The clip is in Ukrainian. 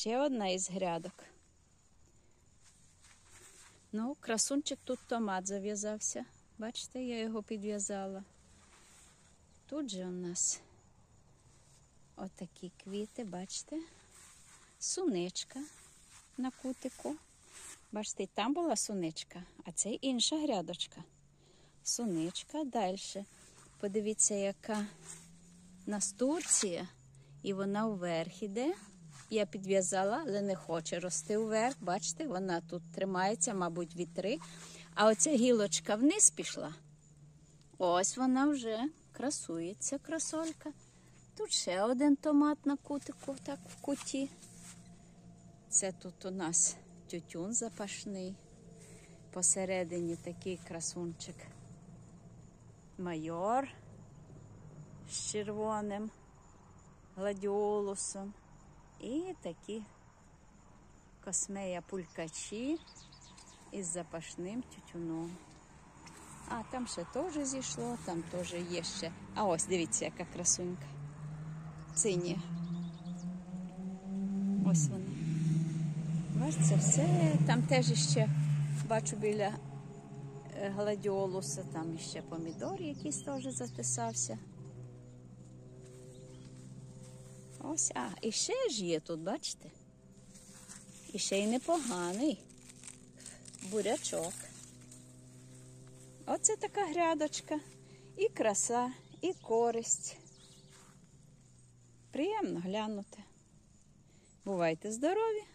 Ще одна із грядок. Ну, красунчик, тут томат зав'язався. Бачите, я його підв'язала. Тут же у нас отакі квіти, бачите? Суничка на кутику. Бачите, там була суничка, а це інша грядочка. Суничка, далі. Подивіться, яка настурція. І вона вверх іде. Я підв'язала, але не хоче рости вверх. Бачите, вона тут тримається, мабуть, вітри. А оця гілочка вниз пішла. Ось вона вже красується, красолька. Тут ще один томат на кутику, так, в куті. Це тут у нас тютюн запашний. Посередині такий красунчик. Майор з червоним гладіолусом. І такі космея пулькачі із запашним тютюном. А там ще теж зійшло, там теж є ще. А ось, дивіться, яка красунька. Цині. Ось вони. Бачите, все. Там теж ще, бачу, біля гладіолуса, там ще помідор якийсь теж затисався. Ось, і ще ж є тут, бачите? І ще й непоганий бурячок. Оце така грядочка. І краса, і користь. Приємно глянути. Бувайте здорові!